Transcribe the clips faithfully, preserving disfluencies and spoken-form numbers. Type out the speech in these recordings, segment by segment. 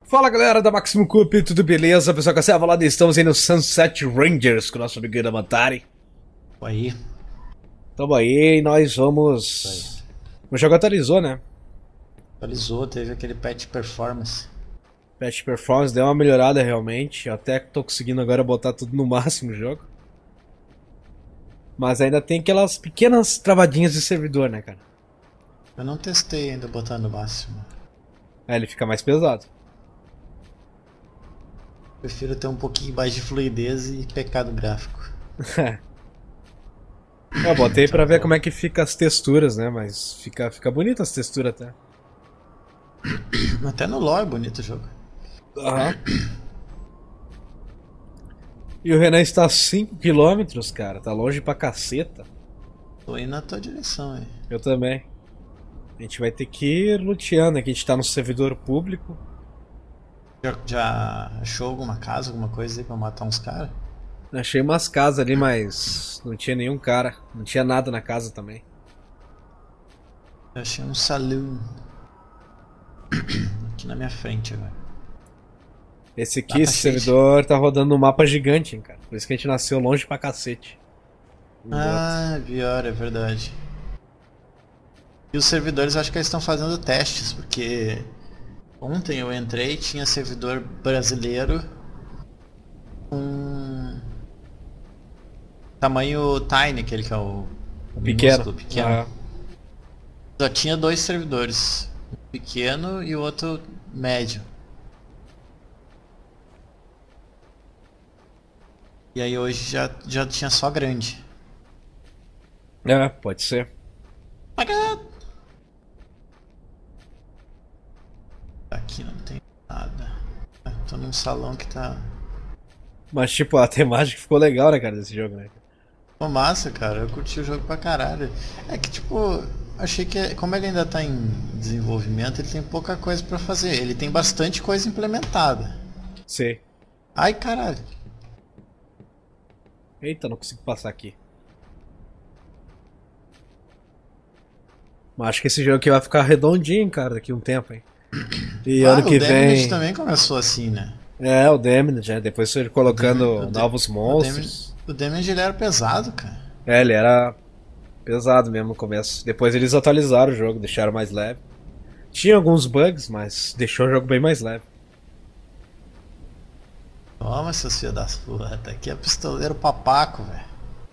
Fala galera da Maximum Cup, tudo beleza? Pessoal, que você falando, estamos aí no Sunset Rangers com o nosso amigo Damantari. Aí. Tamo aí e nós vamos... O jogo atualizou, né? Atualizou, teve aquele patch performance. Patch Performance deu uma melhorada realmente. Eu até tô conseguindo agora botar tudo no máximo o jogo. Mas ainda tem aquelas pequenas travadinhas de servidor, né, cara? Eu não testei ainda botar no máximo. Aí ele fica mais pesado. Prefiro ter um pouquinho mais de fluidez e pecado gráfico. Eu botei pra ver como é que fica as texturas, né? Mas fica, fica bonito as texturas até. Até no lore é bonito o jogo. Aham. E o Renan está a cinco quilômetros, cara. Tá longe pra caceta. Tô indo na tua direção aí. Eu também. A gente vai ter que ir luteando aqui. A gente tá no servidor público. Já, já achou alguma casa, alguma coisa aí pra matar uns caras? Achei umas casas ali, mas não tinha nenhum cara. Não tinha nada na casa também. Eu achei um saloon. Aqui na minha frente agora. Esse aqui, Mapa esse cheio. servidor tá rodando um mapa gigante, hein, cara. Por isso que a gente nasceu longe pra cacete. Ah, pior, é verdade. E os servidores, eu acho que eles estão fazendo testes, porque ontem eu entrei e tinha servidor brasileiro com tamanho tiny, aquele que é o, o Pequeno. minúsculo, pequeno. Ah, Só tinha dois servidores, um pequeno e o outro médio. E aí hoje já, já tinha só grande. é, pode ser. Aqui não tem nada. Ah, tô num salão que tá... Mas tipo, a temática ficou legal, né, cara, desse jogo, né? Pô, massa, cara. Eu curti o jogo pra caralho. É que, tipo, achei que, como ele ainda tá em desenvolvimento, ele tem pouca coisa pra fazer. Ele tem bastante coisa implementada. Sei. Ai, caralho. Eita, não consigo passar aqui. Mas acho que esse jogo aqui vai ficar redondinho, cara, daqui a um tempo, hein? E Ah, ano que o Damage vem... também começou assim, né? É, o Damage, né? Depois foi colocando O Da- novos o monstros. Damage, o Damage ele era pesado, cara. É, ele era pesado mesmo no começo. Depois eles atualizaram o jogo, deixaram mais leve. Tinha alguns bugs, mas deixou o jogo bem mais leve. Toma, seus filhos das putas. Aqui é pistoleiro papaco, velho.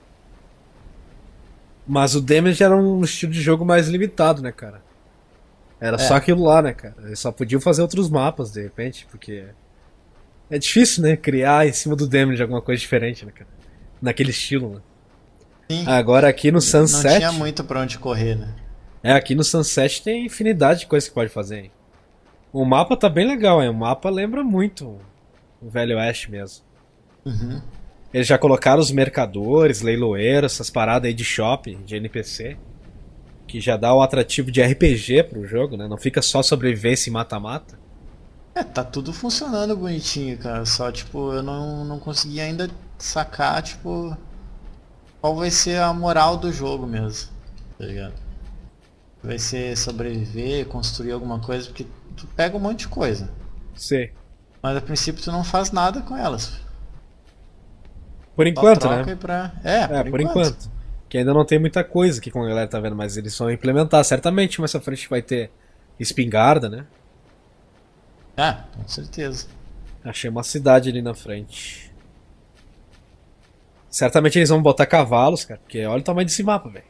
Mas o Damage era um estilo de jogo mais limitado, né, cara? Era É. só aquilo lá, né, cara? Eles só podiam fazer outros mapas, de repente, porque... É difícil, né, criar em cima do Damage alguma coisa diferente, né, cara? Naquele estilo, né? Sim. Agora aqui no Sunset... Não tinha muito pra onde correr, né? É, aqui no Sunset tem infinidade de coisas que pode fazer, hein? O mapa tá bem legal, hein? O mapa lembra muito o Velho Oeste mesmo. Uhum. Eles já colocaram os mercadores, leiloeiros, essas paradas aí de shopping, de N P C, que já dá o atrativo de R P G pro jogo, né? Não fica só sobrevivência e mata-mata. É, tá tudo funcionando bonitinho, cara. Só, tipo, eu não, não consegui ainda sacar, tipo, qual vai ser a moral do jogo mesmo. Tá ligado? Vai ser sobreviver, construir alguma coisa, porque tu pega um monte de coisa. Sei. Mas a princípio tu não faz nada com elas. Por Só enquanto, troca né? e pra... É, É, por, por enquanto. enquanto. Que ainda não tem muita coisa aqui como a galera tá vendo, mas eles vão implementar. Certamente mais pra frente vai ter espingarda, né? Ah, com certeza. Achei uma cidade ali na frente. Certamente eles vão botar cavalos, cara, porque olha o tamanho desse mapa, velho.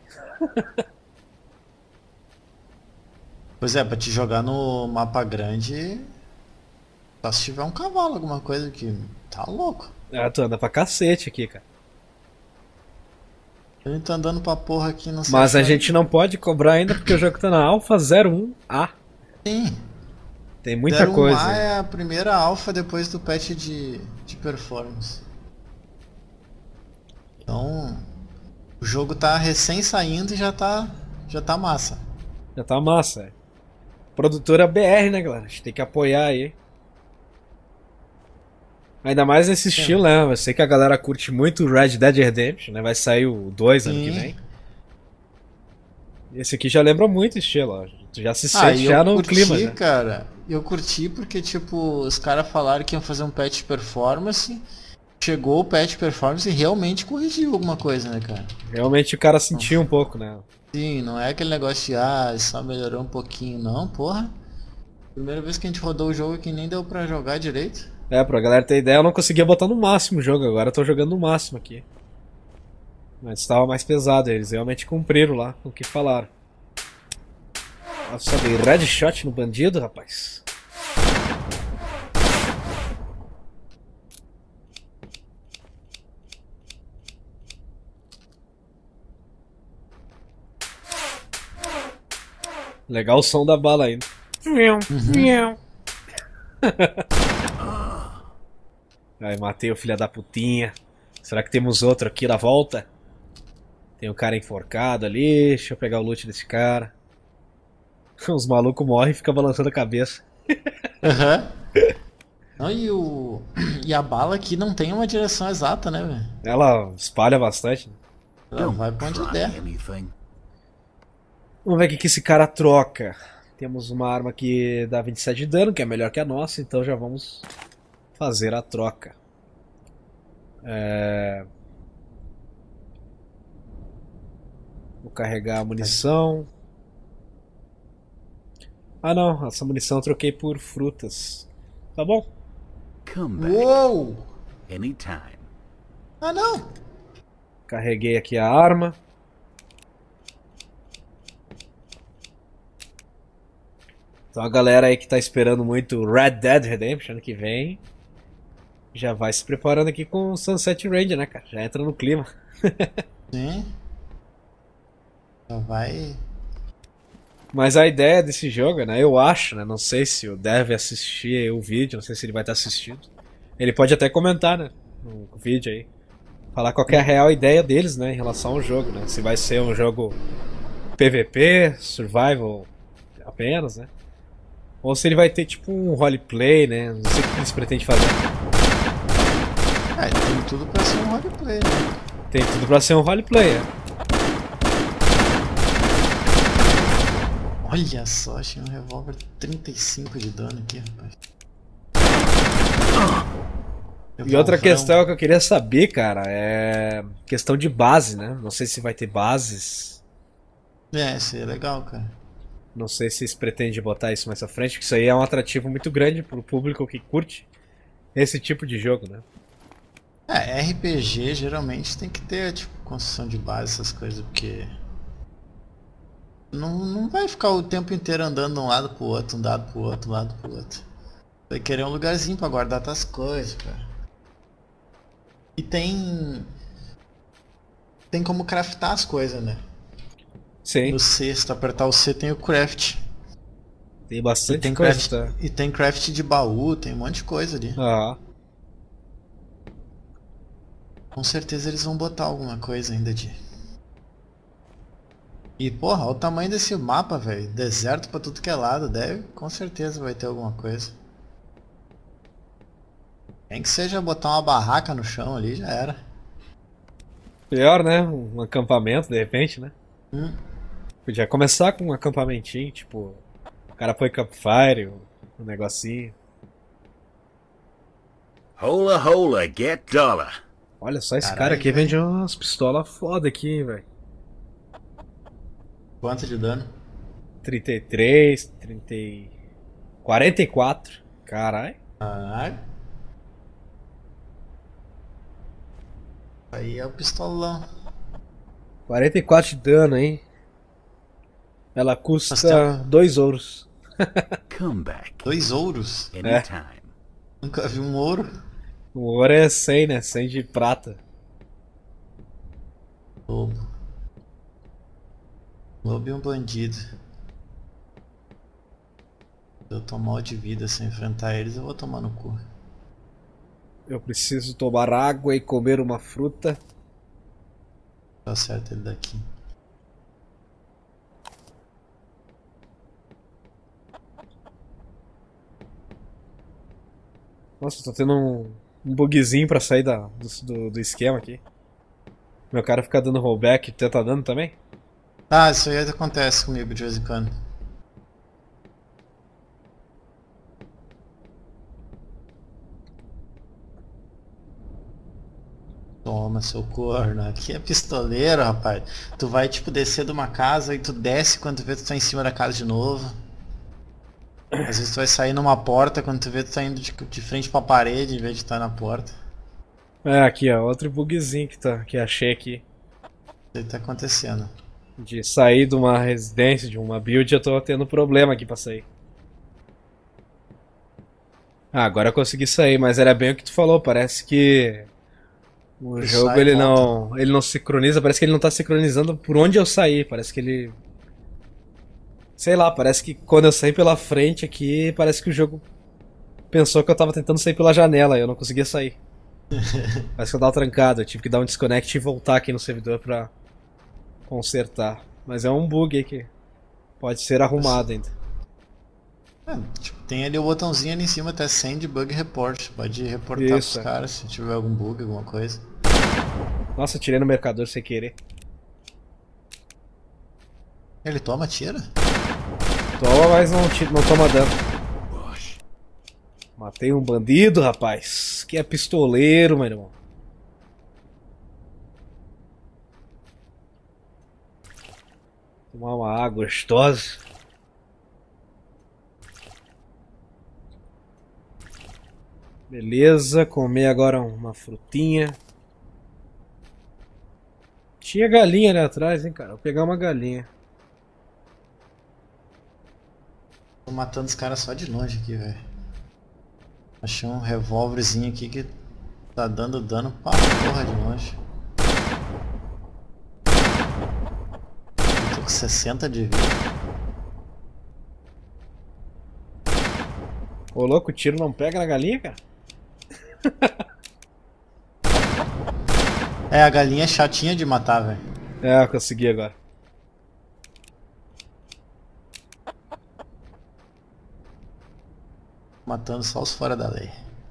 Pois é, pra te jogar no mapa grande, só se tiver um cavalo, alguma coisa que tá louco. Ah, tu anda pra cacete aqui, cara. Ele tá andando pra porra aqui, não sei. Mas a achando. gente não pode cobrar ainda porque o jogo tá na Alpha zero um A. Sim. Tem muita zero um coisa. A é a primeira alfa depois do patch de, de performance. Então, o jogo tá recém saindo e já tá, já tá massa. Já tá massa, é. Produtora B R, né, galera? A gente tem que apoiar aí. Ainda mais nesse estilo, né? Eu sei que a galera curte muito o Red Dead Redemption, né? Vai sair o dois ano que Sim. vem. Esse aqui já lembra muito o estilo, ó. Tu já se Ah, sente e já eu no curti, clima, né? cara. Eu curti porque, tipo, os caras falaram que iam fazer um patch performance. Chegou o patch performance e realmente corrigiu alguma coisa, né, cara? Realmente o cara sentiu um pouco, né? Sim, não é aquele negócio de, ah, só melhorou um pouquinho, não, porra. Primeira vez que a gente rodou o jogo que nem deu pra jogar direito. É, pra galera ter ideia, eu não conseguia botar no máximo o jogo, agora eu tô jogando no máximo aqui. Mas estava mais pesado, eles realmente cumpriram lá com o que falaram. Nossa, dei red shot no bandido, rapaz. Legal o som da bala ainda. Uhum. Aí matei o filho da putinha. Será que temos outro aqui na volta? Tem um cara enforcado ali. Deixa eu pegar o loot desse cara. Os malucos morrem e ficam balançando a cabeça. Aham. Não, e, o... e a bala aqui não tem uma direção exata, né, velho? Ela espalha bastante. Ela vai pra onde der. Vamos ver o que, que esse cara troca. Temos uma arma que dá vinte e sete de dano, que é melhor que a nossa, então já vamos fazer a troca. É... Vou carregar a munição. Ah não, essa munição eu troquei por frutas. Tá bom? Uou! Anytime. Ah, não! Carreguei aqui a arma. Então a galera aí que tá esperando muito Red Dead Redemption ano que vem, já vai se preparando aqui com o Sunset Range, né, cara? Já entra no clima. Sim. Já vai... Mas a ideia desse jogo, né, eu acho, né, não sei se o deve assistir o vídeo, não sei se ele vai estar assistindo. Ele pode até comentar, né, no vídeo aí. Falar qual que é a real ideia deles, né, em relação ao jogo, né. Se vai ser um jogo P V P, survival apenas, né. Ou se ele vai ter tipo um roleplay, né, não sei o que eles pretendem fazer. É, tem tudo pra ser um roleplay, né? Tem tudo pra ser um roleplay, é. Olha só, achei um revólver trinta e cinco de dano aqui, rapaz. E outra Revolvrão. questão que eu queria saber, cara, é questão de base, né? Não sei se vai ter bases. É, isso aí é legal, cara. Não sei se eles pretendem botar isso mais à frente, porque isso aí é um atrativo muito grande pro público que curte esse tipo de jogo, né? É, R P G geralmente tem que ter, tipo, construção de base, essas coisas, porque... Não, não vai ficar o tempo inteiro andando de um lado pro outro, um lado pro outro, um lado pro outro. Vai querer um lugarzinho pra guardar tuas coisas, cara. E tem... Tem como craftar as coisas, né? Sim, No C, se tu apertar o C tem o craft. tem E bastante tem coisa, craft, tá? e tem craft de baú, tem um monte de coisa ali. Ah, Com certeza eles vão botar alguma coisa ainda de... E porra, olha o tamanho desse mapa, velho. Deserto pra tudo que é lado, deve, com certeza vai ter alguma coisa. Nem que seja botar uma barraca no chão ali, já era. pior, né? Um acampamento, de repente, né? Hum. Podia começar com um acampamentinho, tipo... O cara põe campfire, um negocinho. Hola, hola, get dollar. Olha só, esse Caralho, cara aqui velho. vende umas pistolas foda aqui, hein, velho. Quanto de dano? trinta e três, trinta e... quarenta e quatro. Caralho. Caralho. Aí é o pistolão. quarenta e quatro de dano, hein? Ela custa Mas dois ouros. Come back. Dois ouros? Anytime. Nunca vi um ouro. O ouro é cem, né? cem de prata. Lobo. Lobo e um bandido. Se eu tomar de vida sem enfrentar eles, eu vou tomar no cu. Eu preciso tomar água e comer uma fruta. Tá certo ele daqui. Nossa, tô tendo um, um bugzinho pra sair da, do, do, do esquema aqui. Meu cara fica dando rollback e tenta dando também? Ah, isso aí acontece comigo de vez em quando. Toma, seu corno. Aqui é pistoleiro, rapaz. Tu vai, tipo, descer de uma casa e tu desce quando tu vê que tu tá em cima da casa de novo. Às vezes tu vai sair numa porta quando tu vê que tu tá indo de, de frente pra parede em vez de estar na porta. É, aqui, ó, outro bugzinho que, tá, que achei aqui. Isso aí tá acontecendo. De sair de uma residência, de uma build, eu tô tendo problema aqui pra sair. Ah, agora eu consegui sair, mas era bem o que tu falou, parece que o Tu jogo sai e ele volta. não, ele não sincroniza, parece que ele não tá sincronizando por onde eu saí, parece que ele... Sei lá, parece que quando eu saí pela frente aqui, parece que o jogo pensou que eu tava tentando sair pela janela e eu não conseguia sair. Parece que eu tava trancado, eu tive que dar um disconnect e voltar aqui no servidor pra consertar. Mas é um bug aí que pode ser arrumado ainda. É, tipo, tem ali o botãozinho ali em cima, até Send Bug Report. Pode reportar Isso, pros é. caras se tiver algum bug, alguma coisa. Nossa, tirei no mercador sem querer. Ele toma, tira? Toma, mas não, ti- não toma dano. Matei um bandido, rapaz. Que é pistoleiro, meu irmão. Tomar uma água gostosa. Beleza, comer agora uma frutinha. Tinha galinha ali atrás, hein, cara. Vou pegar uma galinha. Tô matando os caras só de longe aqui, velho. Achei um revólverzinho aqui que tá dando dano pra porra de longe. Eu tô com sessenta de vida. Ô louco, o tiro não pega na galinha, cara? É, a galinha é chatinha de matar, velho. É, eu consegui agora. Matando só os fora da lei.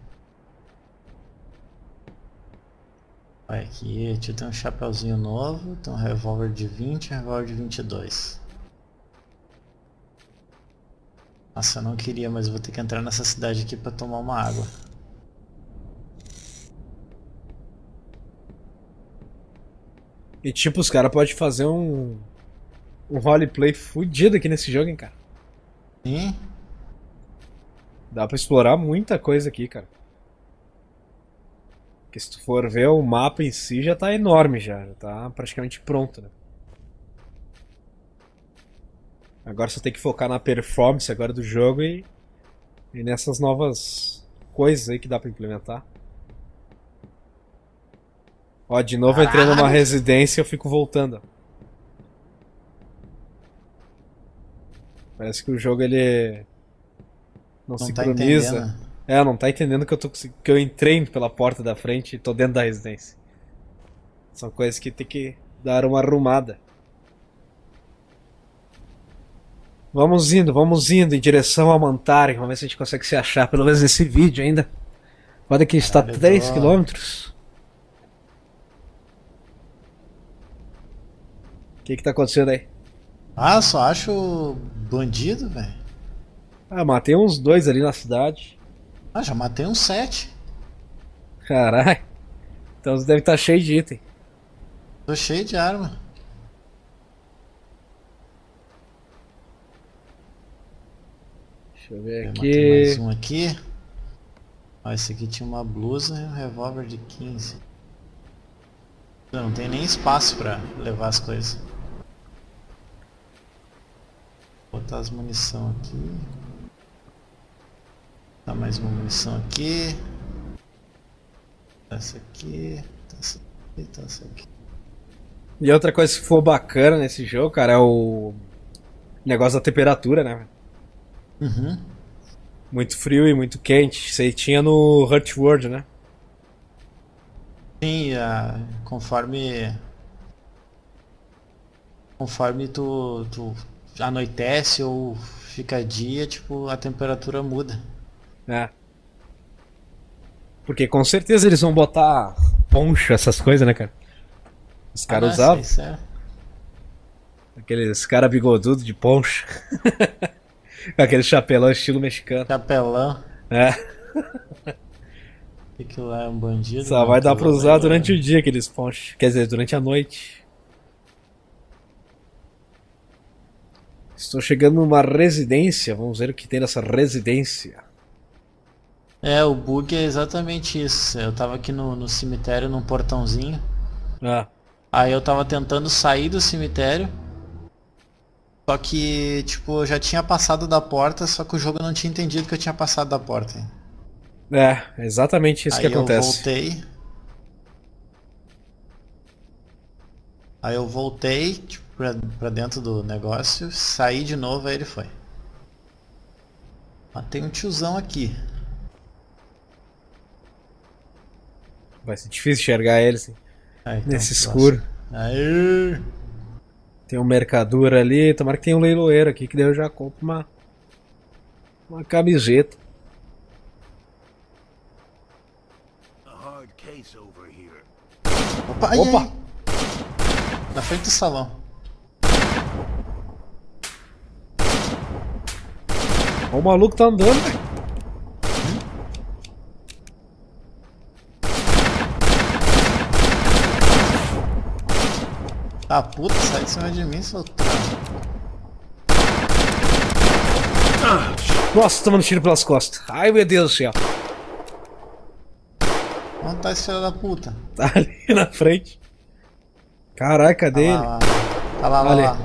Olha aqui, deixa eu ter um chapeuzinho novo, tem um revólver de vinte e um revólver de vinte e dois. Nossa, eu não queria, mas eu vou ter que entrar nessa cidade aqui pra tomar uma água. E tipo, os caras podem fazer um. Um roleplay fudido aqui nesse jogo, hein, cara. Sim, Dá pra explorar muita coisa aqui, cara. Porque se tu for ver, o mapa em si já tá enorme já. Já tá praticamente pronto, né? Agora só tem que focar na performance agora do jogo e, e nessas novas coisas aí que dá pra implementar. Ó, de novo eu entrei numa Caralho. residência e eu fico voltando. Parece que o jogo ele não, não tá sincroniza. entendendo. É, não tá entendendo que eu, tô, que eu entrei pela porta da frente e tô dentro da residência. São coisas que tem que dar uma arrumada. Vamos indo, vamos indo em direção ao Mantari. Vamos ver se a gente consegue se achar, pelo menos nesse vídeo ainda. Pode que está Caralho, eu três tô- quilômetros. O que que tá acontecendo aí? Ah, só acho bandido, velho. Ah, matei uns dois ali na cidade. Ah, já matei uns sete. Caralho. Então você deve estar cheio de item. Tô cheio de arma. Deixa eu ver Eu matei mais aqui. um aqui. Ó, esse aqui tinha uma blusa e um revólver de quinze. Não, não tem nem espaço pra levar as coisas. Vou botar as munição aqui. Tá mais uma munição aqui. Essa aqui. Essa aqui, tá essa aqui. E outra coisa que for bacana nesse jogo, cara, é o negócio da temperatura, né? Uhum. Muito frio e muito quente. Isso aí tinha no Hurt World, né? Sim, a, conforme. Conforme tu, tu anoitece ou fica dia, tipo, a temperatura muda. É. Porque com certeza eles vão botar poncho, essas coisas, né, cara? Os caras Ah, usavam. isso é- Aqueles cara bigodudo de poncho. Com aquele chapelão estilo mexicano. Chapelão. É. Aquilo lá é um bandido. Só não, vai dar aquilo pra lá usar é- durante o dia aqueles pontos. Quer dizer, durante a noite. Estou chegando numa residência. Vamos ver o que tem nessa residência. É, o bug é exatamente isso. Eu tava aqui no, no cemitério, num portãozinho. Ah, Aí eu tava tentando sair do cemitério. Só que, tipo, eu já tinha passado da porta, só que o jogo não tinha entendido que eu tinha passado da porta. Hein? é, é exatamente isso Aí que eu acontece. voltei. Aí eu voltei, tipo, pra, pra dentro do negócio, saí de novo, aí ele foi. Mas tem um tiozão aqui. Vai ser difícil enxergar ele assim, Aí, então, nesse próximo. escuro. Aí. Tem um mercador ali. Tomara que tenha um leiloeiro aqui, que daí eu já compro uma, uma camiseta. A hard case over here. Opa, ai, Opa! ai. Na frente do salão. Ó, o maluco tá andando, velho. Ah, puta, sai de cima de mim, seu otário. Nossa, tomando tiro pelas costas. Ai, meu Deus do céu. Onde tá esse filho da puta? Tá ali na frente. Caraca, cadê ele? Tá lá, lá. Tá lá, lá, Ali. lá.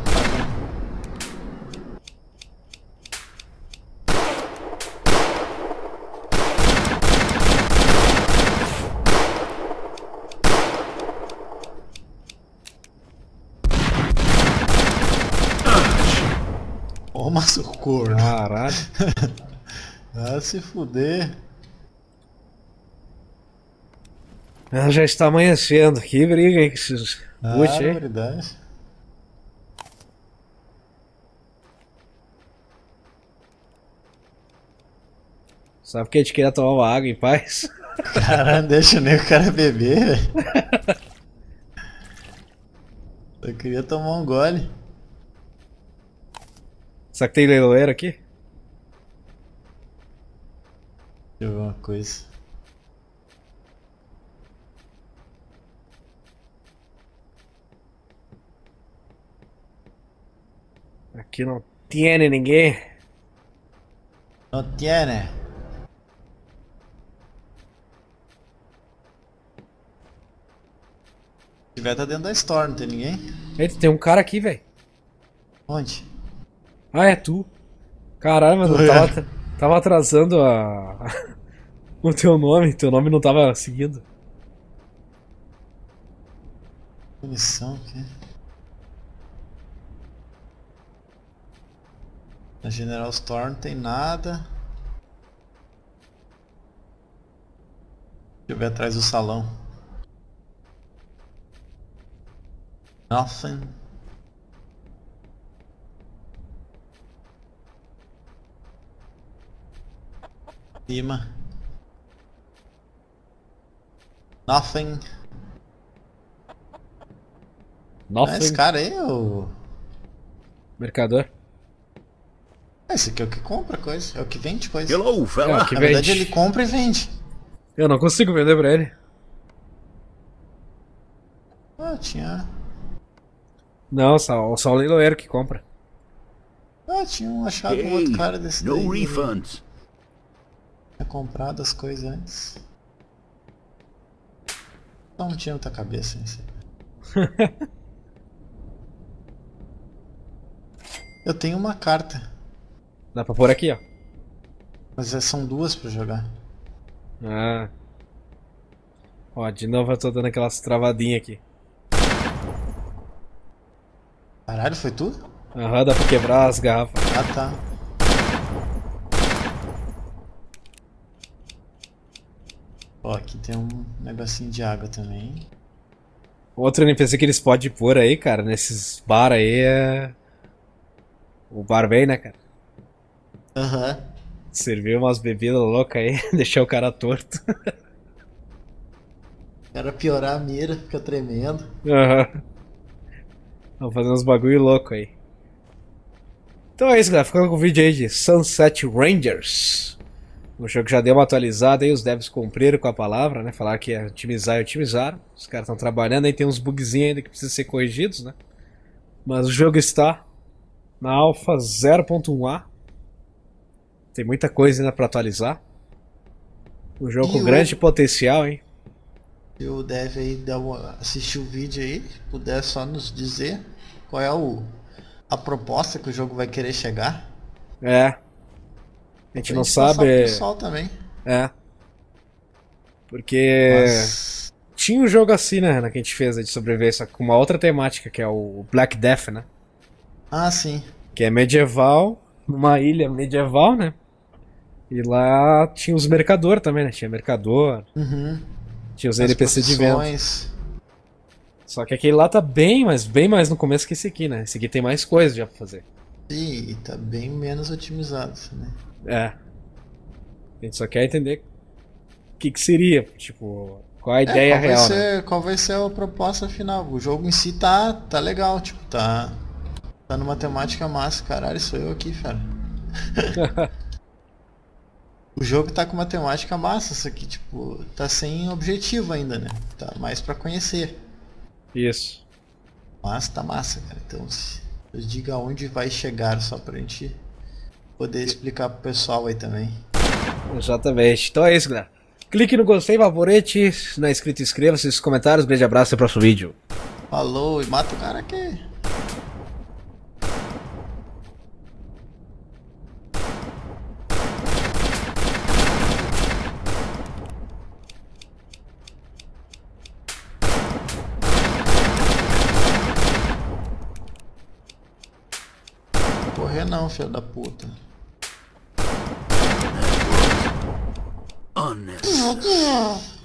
Toma seu corno. Caralho. Ah, se fuder. Ah, já está amanhecendo. Que briga aí com esses Ah, boot aí. verdade. Sabe que a gente queria tomar uma água em paz? Caralho, deixa nem o cara beber, velho. Eu queria tomar um gole. Será que tem leiloeiro aqui? Deixa eu ver uma coisa. Aqui não tem ninguém. Não tiene. Se tiver, tá dentro da store, não tem ninguém? Eita, tem um cara aqui, velho. Onde? Ah, é tu. Caralho, mas eu Ué. tava, tava atrasando a... o teu nome. Teu nome não tava seguindo. Munição aqui. Na General Store não tem nada. Deixa eu ver atrás do salão. Nothing. Cima. Nothing. Nothing. Ah, esse cara aí é o... Mercador. Ah, esse aqui é o que compra coisa, é o que vende coisa. Hello, É, fella. que Na verdade vende. ele compra e vende. Eu não consigo vender pra ele. Ah, tinha... Não, só, só o leiloeiro que compra. Ah, tinha um achado um Hey, outro cara desse no daí. Ele refunds. tinha comprado as coisas antes. Não tinha outra cabeça nisso aí. Eu tenho uma carta, Dá pra pôr aqui, ó. mas é- são duas pra jogar. Ah. Ó, de novo eu tô dando aquelas travadinhas aqui. Caralho, foi tu? Aham, dá pra quebrar as garrafas. Ah, tá. Ó, aqui tem um negocinho de água também. Outro N P C que eles podem pôr aí, cara, nesses bar aí é. O barman, né, cara? Aham. Servir umas bebidas loucas aí, deixar o cara torto. Era piorar a mira, fica tremendo. Aham. Vamos fazer uns bagulho louco aí. Então é isso, galera. Ficando com o vídeo aí de Sunset Rangers. O jogo já deu uma atualizada aí, os devs cumpriram com a palavra, né? Falaram que ia otimizar e otimizaram. Os caras estão trabalhando, aí tem uns bugzinhos ainda que precisam ser corrigidos, né? Mas o jogo está na Alpha zero ponto um A. Tem muita coisa ainda pra atualizar. Um jogo E com o- grande potencial, hein? Se o Dev aí dar uma, assistir o vídeo aí, puder só nos dizer qual é o, a proposta que o jogo vai querer chegar. É. A gente Pra não passar pro sabe. pessoal também. É. Porque Mas, tinha um jogo assim, né, Renan, que a gente fez aí de sobrevivência com uma outra temática, que é o Black Death, né? ah, sim. Que é medieval, numa ilha medieval, né? E lá tinha os mercadores também, né? Tinha mercador, Uhum. tinha os As N P C de venda. profissões. Só que aquele lá tá bem, mas bem mais no começo que esse aqui, né? Esse aqui tem mais coisa já pra fazer. Sim, e tá bem menos otimizado, né? É. A gente só quer entender o que que seria, tipo, qual a ideia É, qual real, vai né? ser, qual vai ser a proposta final? O jogo em si tá, tá legal, tipo, tá, tá numa temática massa. Caralho, sou eu aqui, cara. O jogo tá com uma temática massa, só que, tipo, tá sem objetivo ainda, né? Tá mais pra conhecer. Isso. Mas tá massa, cara. Então, se, diga onde vai chegar, só pra gente poder explicar pro pessoal aí também. Exatamente. Então é isso, galera. Clique no gostei, favorite, se não é inscrito, inscreva-se, nos comentários. Grande abraço, até o próximo vídeo. Falou e mata o cara aqui. Correr não, filho da puta. Unnecessary.